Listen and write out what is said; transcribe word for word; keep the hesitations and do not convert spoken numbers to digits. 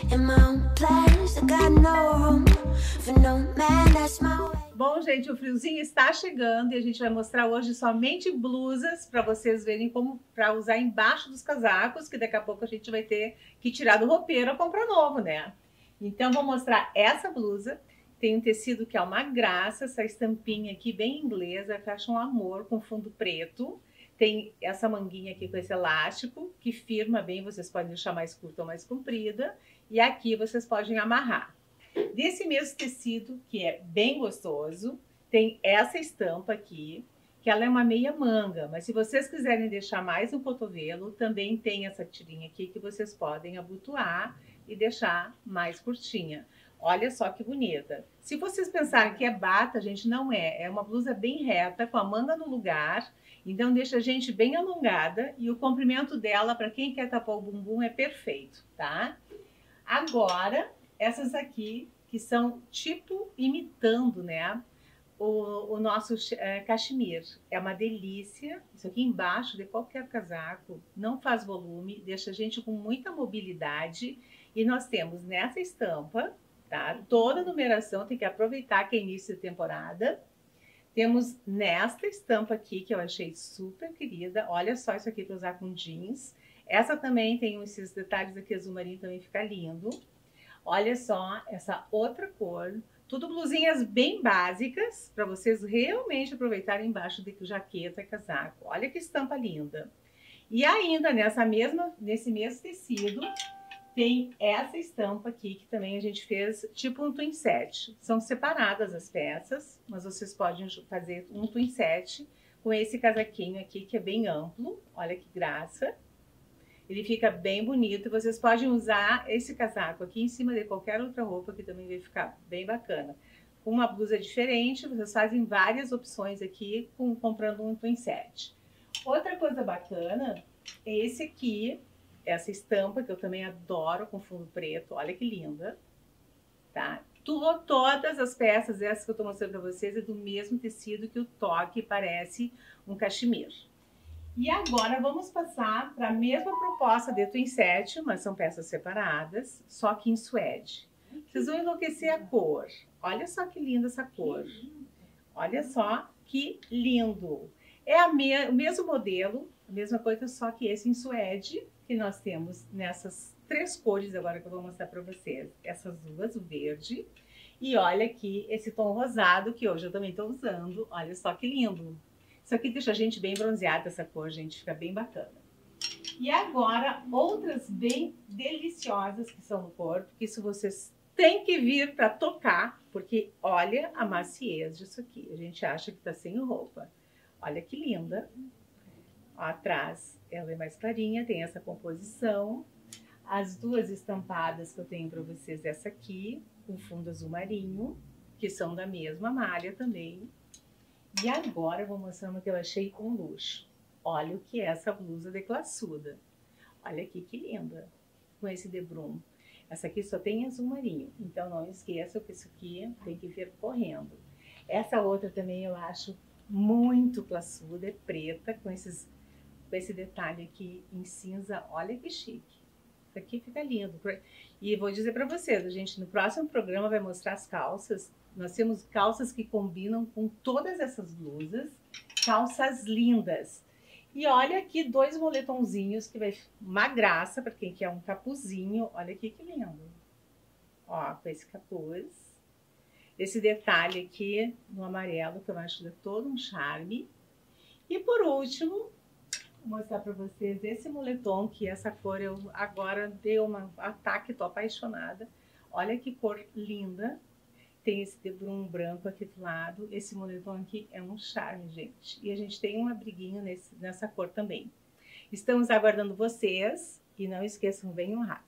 Bom, gente, o friozinho está chegando e a gente vai mostrar hoje somente blusas para vocês verem como para usar embaixo dos casacos, que daqui a pouco a gente vai ter que tirar do roupeiro ou comprar novo, né? Então, vou mostrar essa blusa. Tem um tecido que é uma graça, essa estampinha aqui bem inglesa, fecha um amor com fundo preto. Tem essa manguinha aqui com esse elástico, que firma bem, vocês podem deixar mais curta ou mais comprida. E aqui vocês podem amarrar. Desse mesmo tecido, que é bem gostoso, tem essa estampa aqui, que ela é uma meia manga, mas se vocês quiserem deixar mais no cotovelo, também tem essa tirinha aqui que vocês podem abotoar e deixar mais curtinha. Olha só que bonita. Se vocês pensarem que é bata, gente, não é. É uma blusa bem reta, com a manga no lugar, então deixa a gente bem alongada e o comprimento dela, para quem quer tapar o bumbum, é perfeito, tá? Agora, essas aqui, que são tipo imitando, né, o, o nosso é, cachemir. É uma delícia. Isso aqui embaixo de qualquer casaco, não faz volume, deixa a gente com muita mobilidade. E nós temos nessa estampa, tá, toda a numeração, tem que aproveitar que é início de temporada. Temos nesta estampa aqui, que eu achei super querida. Olha só isso aqui para usar com jeans. Essa também tem esses detalhes aqui, azul marinho, também fica lindo. Olha só essa outra cor. Tudo blusinhas bem básicas, para vocês realmente aproveitarem embaixo de jaqueta e casaco. Olha que estampa linda. E ainda nessa mesma, nesse mesmo tecido, tem essa estampa aqui, que também a gente fez tipo um twin set. São separadas as peças, mas vocês podem fazer um twin set com esse casaquinho aqui, que é bem amplo. Olha que graça. Ele fica bem bonito e vocês podem usar esse casaco aqui em cima de qualquer outra roupa, que também vai ficar bem bacana. Com uma blusa diferente, vocês fazem várias opções aqui, com, comprando um twin set. Outra coisa bacana é esse aqui, essa estampa, que eu também adoro, com fundo preto. Olha que linda, tá? Tu, todas as peças, essas que eu tô mostrando pra vocês, é do mesmo tecido, que o toque parece um cachemir. E agora vamos passar para a mesma proposta de twin set, mas são peças separadas, só que em suede. Vocês vão enlouquecer a cor. Olha só que linda essa cor. Olha só que lindo. É a me o mesmo modelo, a mesma coisa, só que esse em suede, que nós temos nessas três cores agora que eu vou mostrar para vocês. Essas duas, o verde. E olha aqui esse tom rosado, que hoje eu também estou usando. Olha só que lindo. Isso aqui deixa a gente bem bronzeada, essa cor, gente, fica bem bacana. E agora, outras bem deliciosas que são no corpo, que isso vocês têm que vir para tocar, porque olha a maciez disso aqui. A gente acha que tá sem roupa. Olha que linda. Ó, atrás ela é mais clarinha, tem essa composição. As duas estampadas que eu tenho para vocês, essa aqui, com fundo azul marinho, que são da mesma malha também. E agora eu vou mostrar uma que eu achei um luxo. Olha o que é essa blusa de classuda. Olha aqui que linda, com esse debrum. Essa aqui só tem azul marinho, então não esqueça que isso aqui tem que vir correndo. Essa outra também eu acho muito classuda, é preta, com, esses, com esse detalhe aqui em cinza. Olha que chique. Isso aqui fica lindo. E vou dizer para vocês, a gente no próximo programa vai mostrar as calças. Nós temos calças que combinam com todas essas blusas, calças lindas. E olha aqui dois moletomzinhos, que vai uma graça para quem quer um capuzinho. Olha aqui que lindo. Ó, com esse capuz. Esse detalhe aqui no amarelo, que eu acho de todo um charme. E por último, vou mostrar para vocês esse moletom, que essa cor eu agora dei um ataque, tô apaixonada. Olha que cor linda. Tem esse debrum branco aqui do lado. Esse moletom aqui é um charme, gente. E a gente tem um abriguinho nesse, nessa cor também. Estamos aguardando vocês. E não esqueçam, venham rápido.